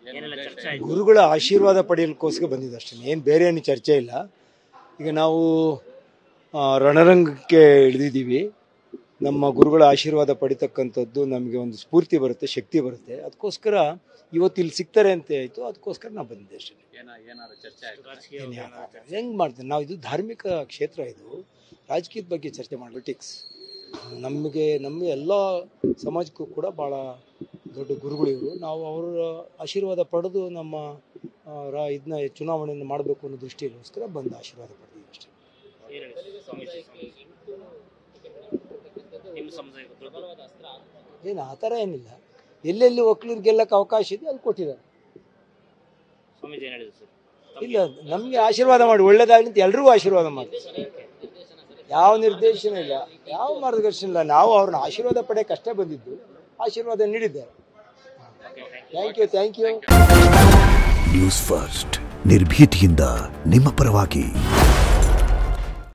ಗುರುಗಳ ಆಶೀರ್ವಾದ ಪಡೆಯಲಿಕ್ಕೋಸ್ಕರ ಬಂದಿದ್ದು ಅಷ್ಟೇ, ಏನು ಬೇರೆ ಏನು ಚರ್ಚೆ ಇಲ್ಲ. ಈಗ ನಾವು ರಣರಂಗಕ್ಕೆ ಇಳಿದಿದ್ದೀವಿ. ನಮ್ಮ ಗುರುಗಳ ಆಶೀರ್ವಾದ ಪಡಿತಕ್ಕಂಥದ್ದು ನಮಗೆ ಒಂದು ಸ್ಫೂರ್ತಿ ಬರುತ್ತೆ, ಶಕ್ತಿ ಬರುತ್ತೆ. ಅದಕ್ಕೋಸ್ಕರ ಇವತ್ತು ಇಲ್ಲಿ ಸಿಗ್ತಾರೆ ಅಂತ ಆಯಿತು, ಅದಕ್ಕೋಸ್ಕರ ನಾವು ಬಂದಿದ್ದೆ ಅಷ್ಟೇ. ಹೆಂಗೆ ಮಾಡ್ತೇನೆ ನಾವು, ಇದು ಧಾರ್ಮಿಕ ಕ್ಷೇತ್ರ, ಇದು ರಾಜಕೀಯದ ಬಗ್ಗೆ ಚರ್ಚೆ ಪಾಲಿಟಿಕ್ಸ್. ನಮಗೆ ಎಲ್ಲ ಸಮಾಜಕ್ಕೂ ಕೂಡ ಭಾಳ ದೊಡ್ಡ ಗುರುಗಳು ಇವರು. ನಾವು ಅವರ ಆಶೀರ್ವಾದ ಪಡೆದು ನಮ್ಮ ಇದನ್ನ ಚುನಾವಣೆಯನ್ನು ಮಾಡಬೇಕು ಅನ್ನೋ ದೃಷ್ಟಿಗೋಸ್ಕರ ಬಂದು ಆಶೀರ್ವಾದ ಪಡೆದಿದ್ದೀವಿ ಅಷ್ಟೇ. ಏನು ಆ ಥರ ಏನಿಲ್ಲ, ಎಲ್ಲೆಲ್ಲಿ ಒಕ್ಕಲಿಗರು ಗೆಲ್ಲಕ್ಕೆ ಅವಕಾಶ ಇದೆ ಅಲ್ಲಿ ಕೊಟ್ಟಿದ್ದಾರೆ. ಇಲ್ಲ, ನಮಗೆ ಆಶೀರ್ವಾದ ಮಾಡಿ ಒಳ್ಳೇದಾಗಲಿ ಅಂತ ಎಲ್ರಿಗೂ ಆಶೀರ್ವಾದ ಮಾಡಿ, ಯಾವ ನಿರ್ದೇಶನ ಇಲ್ಲ, ಯಾವ ಮಾರ್ಗದರ್ಶನ ಇಲ್ಲ. ನಾವು ಅವ್ರನ್ನ ಆಶೀರ್ವಾದ ಪಡೆಯಕ್ಕಷ್ಟೇ ಬಂದಿದ್ದು, ಆಶೀರ್ವಾದ ನೀಡಿದ್ದಾರೆ. Thank you. ನ್ಯೂಸ್ ಫಸ್ಟ್, ನಿರ್ಭೀತಿಯಿಂದ ನಿಮ್ಮ ಪರವಾಗಿ.